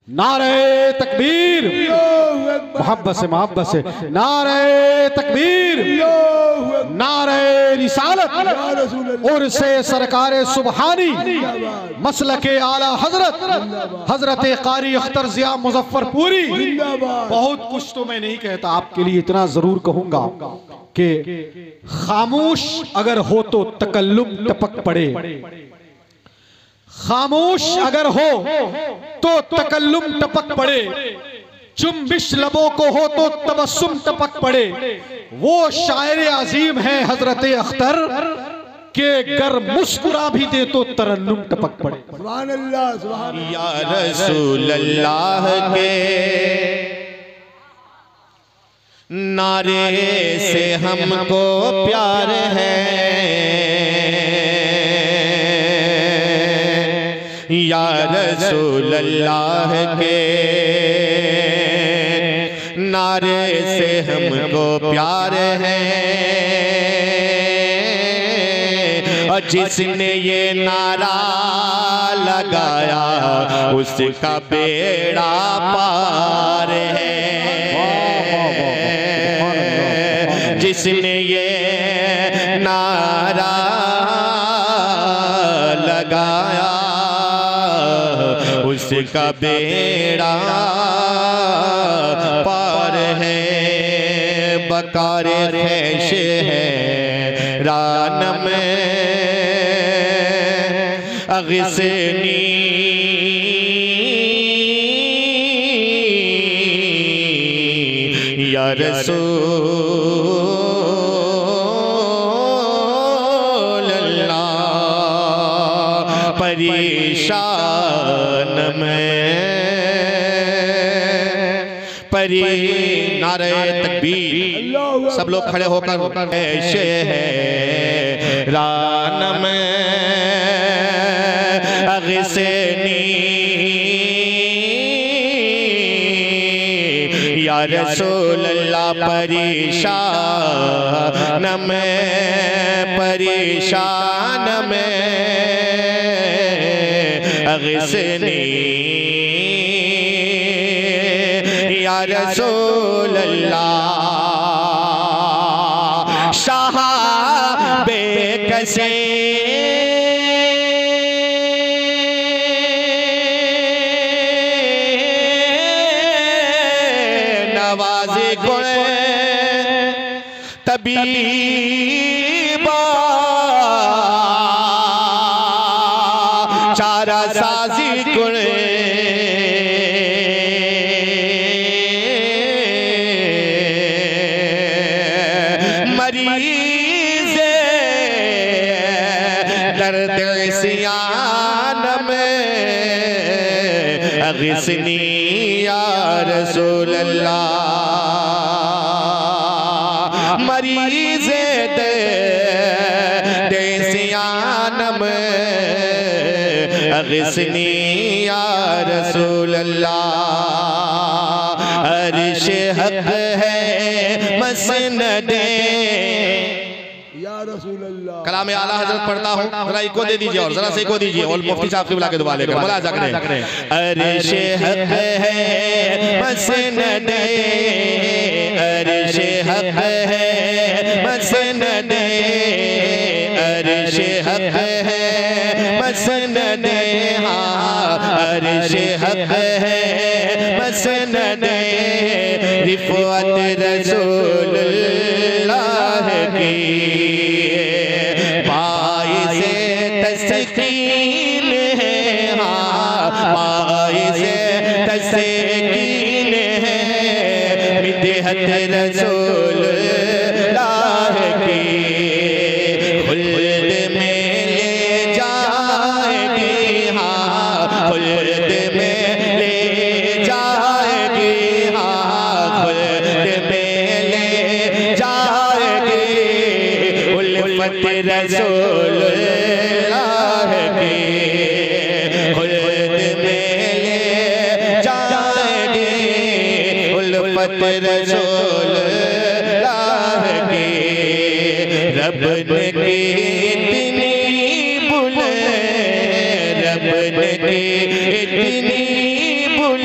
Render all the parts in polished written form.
नारे तकबीर, मोहब्बत से नारे तकबीर, नारे रिसालत और से सरकारे सुबहानी मसलके आला हजरत कारी अख्तर जिया मुजफ्फरपुरी। बहुत कुछ तो मैं नहीं कहता, आपके लिए इतना जरूर कहूंगा कि खामोश अगर हो तो तकल्लुम टपक पड़े, खामोश अगर हो तो तकल्लुम टपक पड़े, जुम्बिश लबों को हो तो तबस्सुम टपक पड़े। वो शायर अजीम है हजरत अख्तर के गर मुस्कुरा भी दे तो तरन्नुम टपक पड़े। सुभान अल्लाह, सुभान अल्लाह। या रसूल अल्लाह के नारे से हमको प्यार है, या रसूल अल्लाह के नारे से हमको प्यार है। और जिसने ये नारा लगाया उसका बेड़ा पार है, जिसने ये नारा लगाया उसका बेड़ा पार है। बकारे खैश है रान में अगिसनी, या रसूल परेशान में परी। नारे तकबीर, सब लोग खड़े होकर ऐसे है रान में अगिसनी, या रसूल अल्लाह परेशान में परेशान में अगिसनी, या रसूल अल्लाह। शाहाबे कसे नवाज़े गुणे तबीबा चारा साजी गुणे मरीज़े दर्द सियान में अगिसनी, या रसूल अल्लाह। मरीज़े दर्द सियान में अगिसनी, या रसूल अल्लाह। अर्श हक है मसनदे, या रसूल अल्लाह। कलाम आला हजरत पढ़ता हूँ, जरा इको दे दीजिए और जरा से इको दीजिए और मुफ्ती साहब की बुला के दुआ लेकर बोला जाकर। अर्श हक है मसनदे, अर्श हक है मसनदे, अर्श हक है मसनदे, हाँ अर्श हक है मसनदे। रिफ़अत रसूलुल्लाह की बाइज़े तस्कीन है, हाँ बाइज़े तस्कीन है। मिदहत रसूलुल्लाह की खुल्द में ले जाएगी, हाँ खुल्द में ले जाएगी, हाँ खुल्द में ले जाएगी। उल्फत रसूलुल्लाह की खुल्द में ले जाएगी, उल्फत रसूलुल्लाह की। रब ने की इतनी बुलंद, रब ने की इतनी बुलंद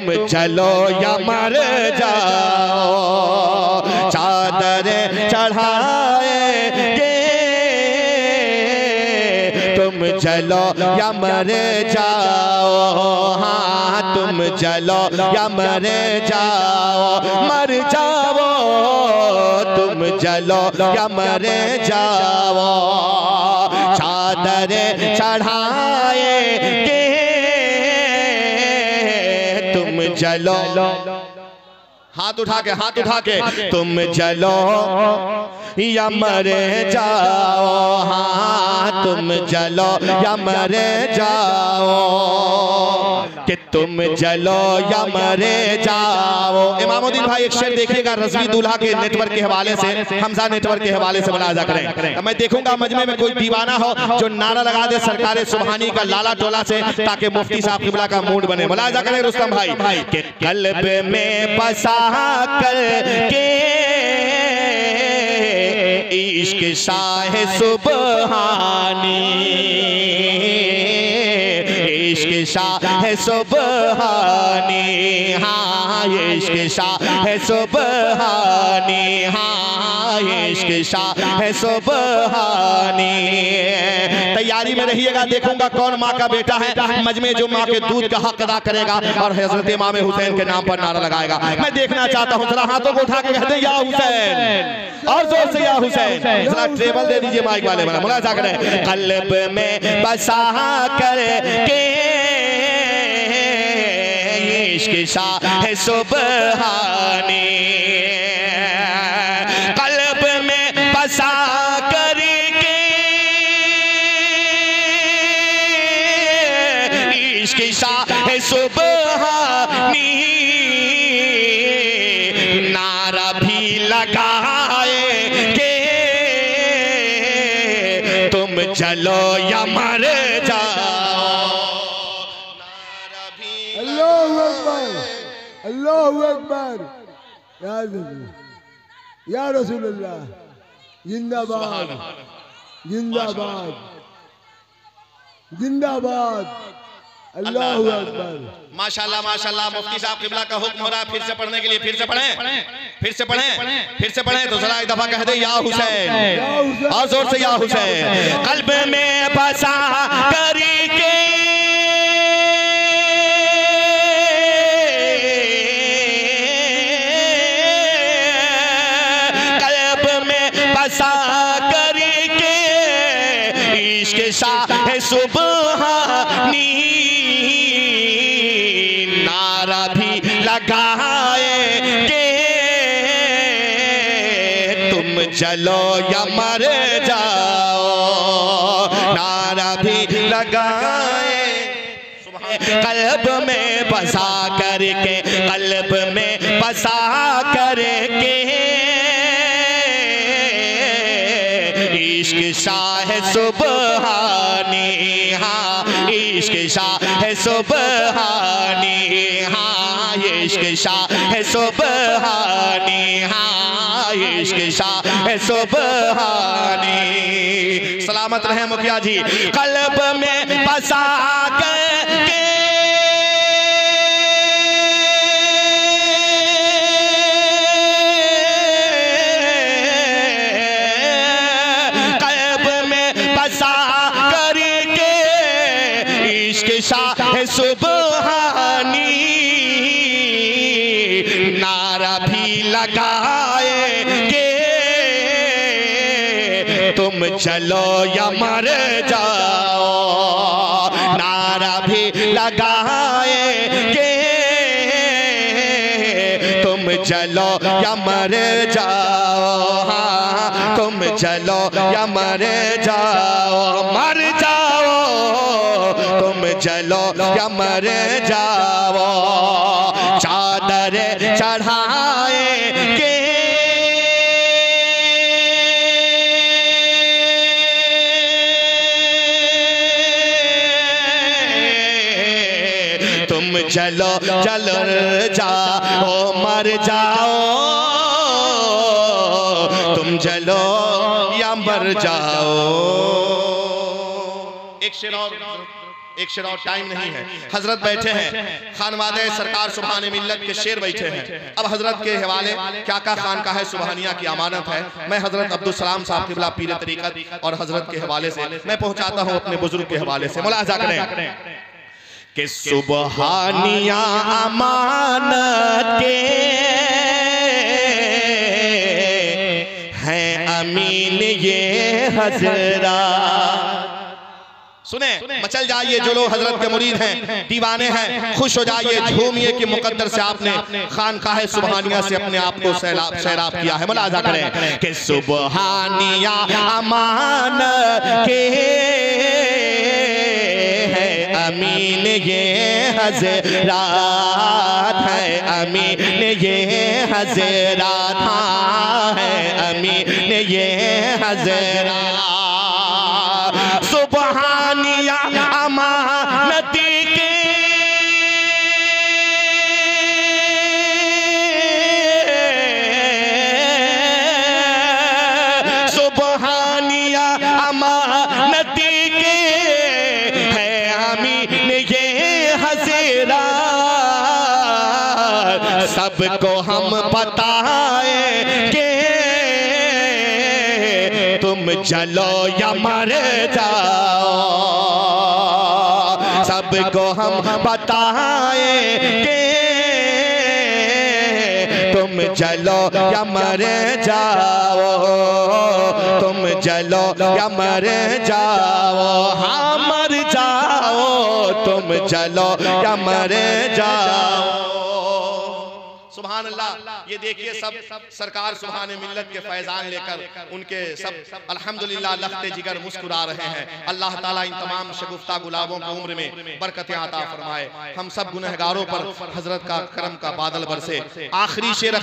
तुम जलो या मर जाओ, चादर चढ़ाएंगे तुम जलो या मर जाओ, हाँ तुम जलो या मर जाओ, मर जाओ तुम जलो या मर जाओ, चादर चढ़ाएंगे तुम जलो, हाथ उठा के तुम जलो या मर जाओ, हाँ तुम जलो या मर जाओ, कि तुम जलो या मर जाओ। इमामुद्दीन भाई एक शेर देखिएगा रज़वी दूल्हा के नेटवर्क के हवाले से, हमजा नेटवर्क के हवाले से मुलाजा करें। मैं देखूंगा मजमे में कोई दीवाना हो जो नारा लगा दे सरकारे सुबहानी का लाला टोला से, ताकि मुफ्ती साहब किबला का मूड बने। मुलाजा करें रुस्तम भाई के कल्ब में बसा कर के इश्क शाह सुबहानी, इश्क शाह सुबहानी, हाँ इश्क शाह सुबहानी, हाँ इश्क शाह सुबहानी। तैयारी में रहिएगा, देखूंगा कौन माँ का बेटा है मजमे जो माँ के दूध का हक अदा करेगा और हजरत इमाम हुसैन के नाम पर नारा लगाएगा। मैं देखना चाहता हूँ, जरा हाथों को उठा के कहते हैं या हुसैन, और जोर से या हुसैन। जरा ट्रेबल दे दीजिए माइक वाले, बना मुलाजा करें। कल्ब में बसा कर के इश्क शाह सुबहानी, कल्ब में बसा कर के इश्क शाह सुबहानी, नारा भी लगाएंगे तुम चलो या मर जाओ, नारा भी अल्लाहु अकबर, अल्लाहु अकबर, या रसूलुल्लाह, जिंदाबाद जिंदाबाद जिंदाबाद, अल्लाहु अकबर। माशाल्लाह माशाल्लाह। मुफ्ती साहब किबला का हुक्म हो रहा है फिर से पढ़ने के लिए, फिर से पढ़ें, फिर से पढ़ें, फिर से पढ़ें। तो जरा एक दफा कह दे या हुसैन, और जोर से या हुसैन। कल्ब में बसा करके कल्ब में बसा करके इश्क शाह सुबहानी, नारा भी लगाएंगे तुम चलो या मर जाओ, नारा भी लगाए कल्ब में बसा करके, कल्ब में बसा करके इश्क शाह सुबहानी, हाँ इश्क शाह सुबहानी, हाँ इश्क शाह सुबहानी, हाँ इश्क शाह सुबहानी। सलामत रहे मुखिया जी। कल्ब में बसा करके शाह सुबहानी, नारा भी लगाएंगे तुम चलो या मर जाओ, नारा भी लगाएंगे तुम चलो या मर जाओ, हाँ तुम चलो या मर जाओ, मर जाओ तुम चलो या मर जाओ, चादर चढ़ाएंगे तुम चलो चलो जाओ, मर जाओ तुम चलो या मर जाओ। एक शेर और एक शेर और टाइम नहीं है। हजरत बैठे हैं, खानवादे सरकार सुबहान मिल्लत के शेर बैठे हैं। अब हजरत के हवाले क्या खानकाह है सुबहानिया की अमानत है। मैं हजरत अब्दुल सलाम साहब क़िबला पीर तरीक़त और हजरत के हवाले से मैं पहुंचाता हूं अपने बुजुर्ग के हवाले से। मुलाजा करें कि सुबहानिया अमानत के हैं अमीन ये हजरत। सुने, मचल जाइए जो लोग हजरत के मुरीद हैं, दीवाने हैं, खुश हो जाइए, झूमिए कि मुकद्दर से आपने खानकाह सुबहानिया से अपने आप को सैराब किया है। मुलाजा करें कि सुबहानिया अमानत के है अमीन ये हजरात है, अमीन ये हजरात है, अमीन ये हजरात। सुबहानिया अमानत के सुबहानिया अमानत के है अमीन ये हजरात। सबको हम बताएंगे तुम चलो या मर जाओ, सबको हम बताएंगे तुम चलो या मर जाओ, तुम चलो या मर जाओ, हाँ मर जाओ, तुम चलो या मर जाओ। सुभान अल्लाह। ये देखिए सब सरकार सुभान मिल्लत के फैजान लेकर उनके सब अल्हम्दुलिल्लाह लख्ते जिगर मुस्कुरा रहे हैं। अल्लाह ताला इन तमाम शगुफ्ता गुलाबों को उम्र में बरकतें अता फरमाए। हम सब गुनहगारों पर हजरत का करम का बादल बरसे। आखिरी शेर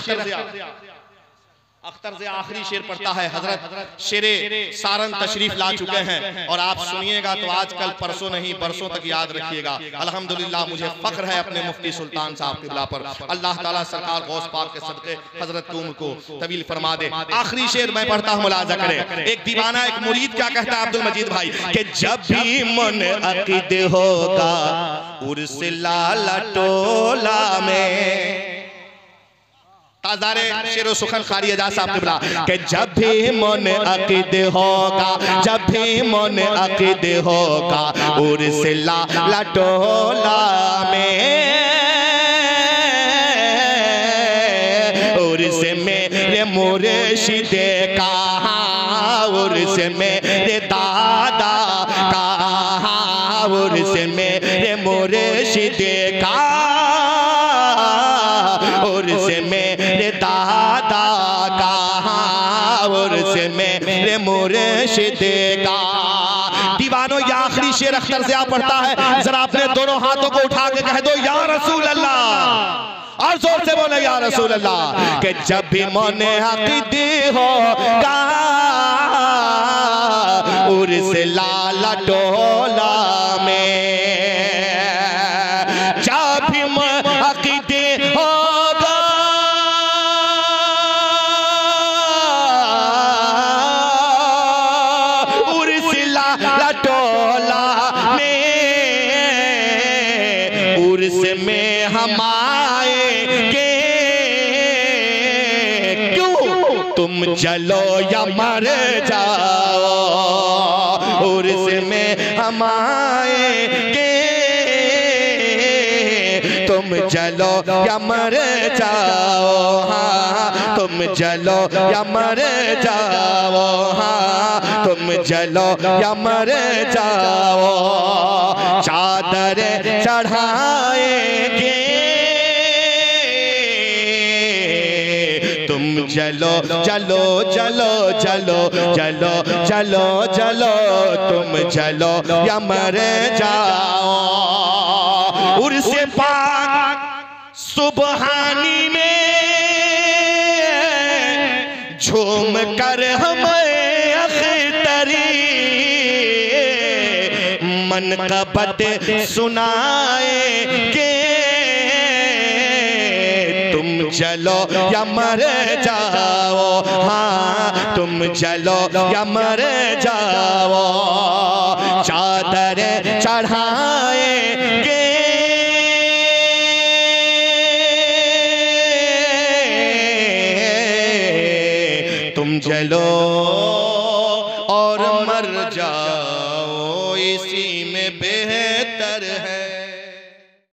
अख्तर से आखिरी शेर पढ़ता है हजरत। शेरे सारन तशरीफ ला चुके हैं और आप सुनिएगा तो आजकल परसों नहीं बरसों तक याद रखिएगा। अल्हम्दुलिल्लाह मुझे फख्र है अपने मुफ्ती सुल्तान साहब क़िबला पर। अल्लाह ताला सरकार गौस पाक के सदक़े हजरत की उम्र को तवील फरमा दे। आखिरी शेर मैं पढ़ता हूँ, मुलाजा करें। एक दीवाना एक मुरीद क्या कहता है अब्दुल मजीद भाई कि जब भी मन अक़ीद होगा उर्स लाला टोला में, ताज़ारे शेरो सुखन खारी एजाज साहब क़िबला कि जब भी मन अक़ीद होगा, जब भी मन अक़ीद होगा उर्स लाला टोला में, उर्स मेरे मुर्शिदे कहा, उर्स मेरे दादा कहा, उर्स मेरे मुर्शिदे कहा, उर्स मेरे दादा कहा, उर्स मेरे मुर्शिदे का। दीवानों ये आखिरी शेर अख्तर से आप पढ़ता है, जरा अपने दोनों हाथों को उठा के कह दो या रसूल अल्लाह, और जोर से बोले या रसूल अल्लाह। कि जब भी मन अक़ीद होगा उर्स लाला टोला में, जब भी मन अक़ीद होगा उर्स लाला टोला में, उर्स में हम आएंगे, क्यों तुम चलो या मर जाओ, उर्स में हम आएंगे, तुम चलो या मर जाओ, हाँ तुम चलो या मर जाओ, हाँ तुम चलो या मर जाओ। चादर चढ़ाएंगे तुम चलो चलो चलो चलो चलो चलो चलो, तुम चलो या मर जाओ। उर्स पाक सुबहानी में झूम कर हमें अख्तरी मन का बद सुनाएंगे, तुम चलो या मर जाओ, हाँ तुम चलो या मर जाओ। चादर चढ़ाए तुम जलो और मर जाओ इसी में बेहतर है।